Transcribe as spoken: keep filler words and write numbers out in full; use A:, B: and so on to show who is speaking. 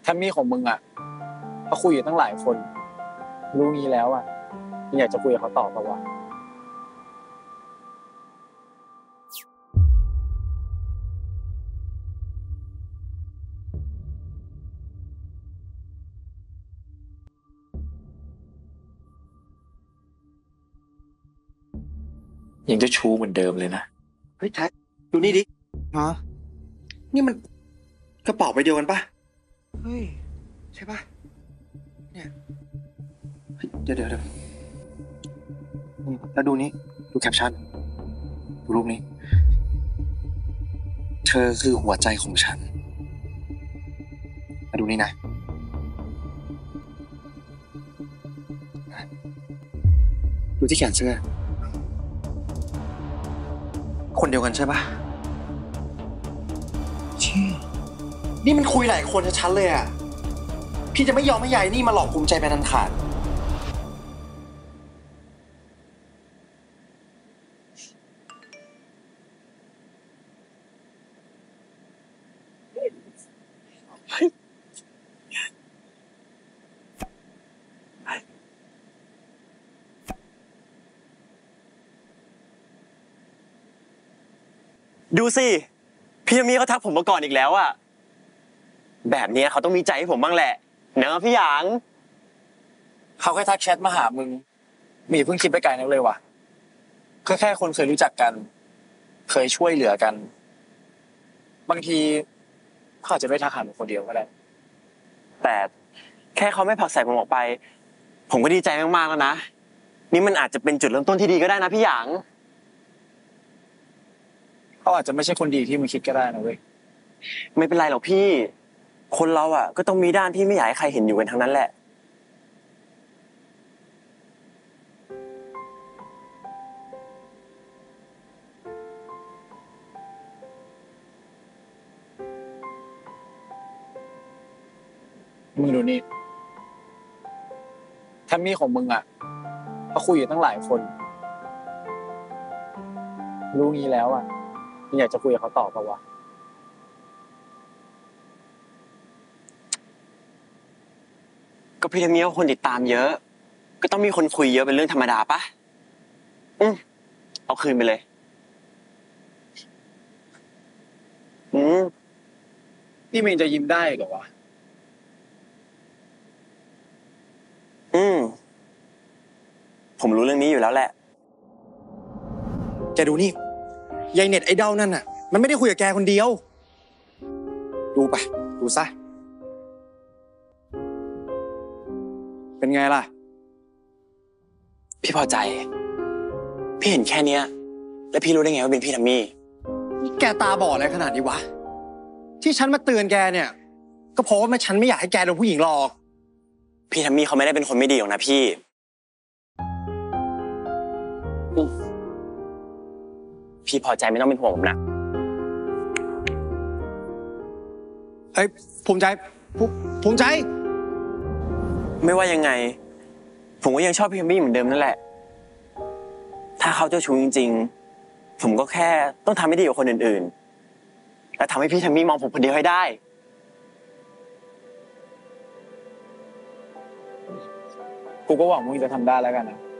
A: แทมมี่ของมึงอ่ะเขาคุยอยู่ตั้งหลายคนรู้งี้แล้วอ่ะมึงอยากจะคุยกับเขาต่อปะวะยังจะชู้เหมือนเดิมเลยนะ
B: เฮ้ยแท็กดูนี่ดิฮะนี่มันกระเป๋าใบเดียวกันปะเฮ้ยใช่ปะเนี่ยเดี๋ยวเดี๋ยวเดี๋ยวนี่แล้วดูนี้ดูแคปชั่นดูรูปนี้เธอคือหัวใจของฉันมาดูนี่นะดูที่แขนเสื้อคนเดียวกันใช่ปะชี่นี่มันคุยหลายคนชัดๆเลยอ่ะพี่จะไม่ยอมให้ยายนี่มาหลอกภูมิใจไปนันขาด
C: ดูสิพี่มีเขาทักผมมาก่อนอีกแล้วอะแบบนี้เขาต้องมีใจให้ผมบ้างแหละเนอะพี่หยาง
A: เขาแค่ทักแชทมาหามึงมีเพิ่งคิดไปไกลนักเลยว่ะแค่แค่คนเคยรู้จักกัน เคยช่วยเหลือกัน บางทีเขาอาจจะไม่ทักหามึงคนเดียวก็ได้
C: แต่แค่เขาไม่ผลักใส่ผมออกไปผมก็ดีใจมากๆแล้วนะนี่มันอาจจะเป็นจุดเริ่มต้นที่ดีก็ได้นะพี่หยาง
A: เขาอาจจะไม่ใช่คนดีที่มึงคิดก็ได้นะเว้ย
C: ไม่เป็นไรหรอกพี่คนเราอ่ะก็ต้องมีด้านที่ไม่อยากให้ใครเห็นอยู่กันทั้งนั้นแหละ
A: มึงดูนี่แทมมี่ของมึงอ่ะเขาคุยอยู่ตั้งหลายคนรู้งี้แล้วอ่ะมึงอยากจะคุยกับเขาต่อปะวะ
C: ก็พี่ทมีเขาคนติดตามเยอะก็ต้องมีคนคุยเยอะเป็นเรื่องธรรมดาปะอืมเอาคืนไปเลยอืม
A: นี่มึงจะยิ้มได้เหรอวะ
C: อืมผมรู้เรื่องนี้อยู่แล้วแหละ
B: แกดูนี่ยายเน็ตไอดอลนั่นน่ะมันไม่ได้คุยกับแกคนเดียวดูไปดูซะเป็นไงล่ะ
C: พี่พอใจพี่เห็นแค่เนี้ยแล้วพี่รู้ได้ไงว่าเป็นพี่ทัมมี่
B: แกตาบอดอะไรขนาดนี้วะที่ฉันมาเตือนแกเนี่ยก็เพราะว่าฉันไม่อยากให้แกโดนผู้หญิงหลอก
C: พี่ทัมมี่เขาไม่ได้เป็นคนไม่ดีหรอกนะพี่พี่พอใจไม่ต้องเป็นห่วงผมนะ
B: เฮ้ยภูมิใจภูมิใจ
C: ไม่ว่ายังไงผมก็ยังชอบพี่ทัมมี่เหมือนเดิมนั่นแหละถ้าเขาเจ้าชู้จริงๆผมก็แค่ต้องทำให้ดีกว่าคนอื่นๆและทำให้พี่ทัมมี่มองผมคนเดียวให้ได้
A: กูก็หวังมึงจะทำได้แล้วกันนะ